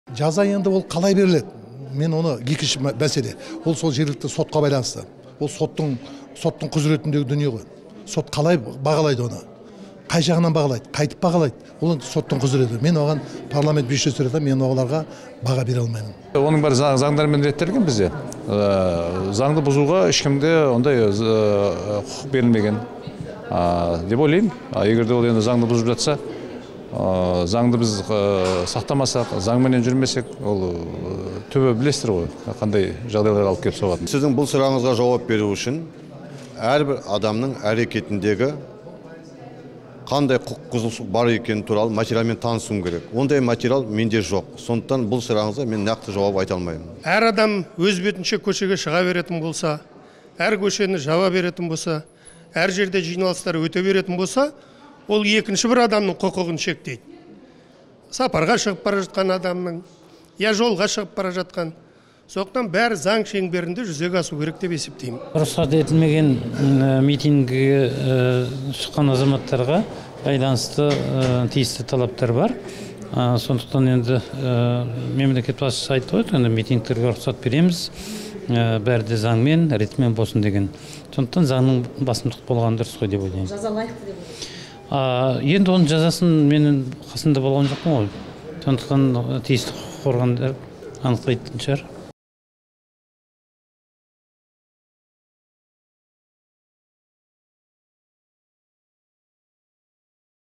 Жаза енді ол қалай беріледі? Мен оны екінші мәселе. Ол сол жергілікті сотқа байланысты. Ол соттың құзыретіндегі дүние ғой. Сот қалай бағалайды оны? Қай жағынан бағалайды? Қайтып бағалайды? Ол соттың құзыреті. Мен оған парламент бюджеті ретінде мен оларға баға бере алмаймын. Оның бәрі заңдармен реттелген бізде. Заңды бұзуға ешкімде ондай құқық берілмеген деп ойлаймын. Егер де ол енді заңды бұзып жатса, заңды біз сақтамасақ, заңменен жүрмесек, ол түбі білесіздер ғой, қандай жағдайларға алып келіп соғатын. Сіздің бұл сұрағыңызға жауап беру үшін әрбір адамның әрекетіндегі қандай құқық бұзушылық бар екені туралы материалмен танысуым керек. Ондай материал менде жоқ. Сондықтан бұл сұрағыңызға мен нақты жауап айта алмаймын. Әр адам өз бетінше көшеге шыға беретін болса, әр көшені жаба беретін болса, әр жерде жиналыстар өте беретін болса, ол екінші бір адамның құқығын шектейді. Сапарға шығып бара жатқан адамның, я жолға шығып бара жатқан. Сондықтан бәрі заң шеңберінде жүзеге асу керек деп есептеймін. Рұқсат етілмеген митингіге шыққан азаматтарға байланысты тиісті талаптар бар. Сондықтан енді мемлекет басшысы айтты ғой, митингтерге рұқсат береміз, бәрі де заңмен, ретмен болсын деген. Сондықтан заңның басымдық болған дұрыс қой деп ойлаймын. Жаза лайықты деп ойлаймын. Енді оның жазасын менің қасында болған жоқпын ғой. Сондықтан тиісті құқық органдар анықтайтын шығар.